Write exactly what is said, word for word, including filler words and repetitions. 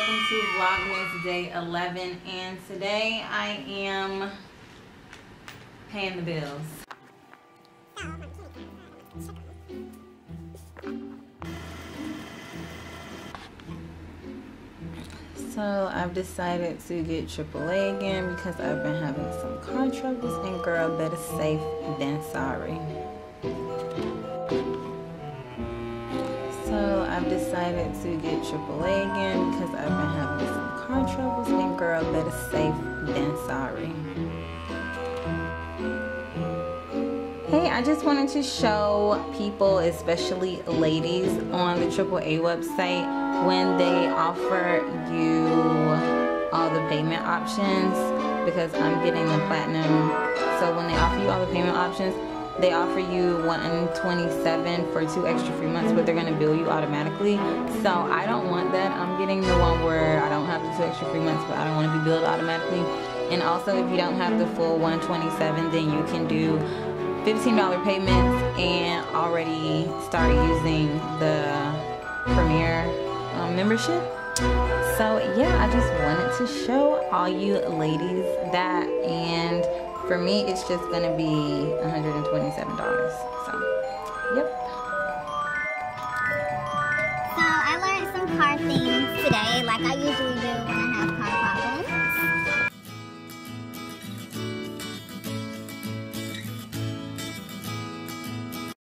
welcome to Vlogmas Day eleven, and today I am paying the bills. So I've decided to get triple A again because I've been having some car troubles, and girl, better safe than sorry. So I've decided to get triple A again because I've been having some car troubles, and girl, better safe than sorry. Hey, I just wanted to show people, especially ladies, on the triple A website when they offer you all the payment options, because I'm getting the platinum. So when they offer you all the payment options, they offer you one twenty-seven for two extra free months, but they're gonna bill you automatically. So I don't want that. I'm getting the one where I don't have the two extra free months, but I don't want to be billed automatically. And also, if you don't have the full one twenty-seven, then you can do fifteen dollar payments and already start using the Premier um, membership. So yeah, I just wanted to show all you ladies that, and for me it's just gonna be one hundred twenty-seven dollars. So yep. So I learned some car things today, like I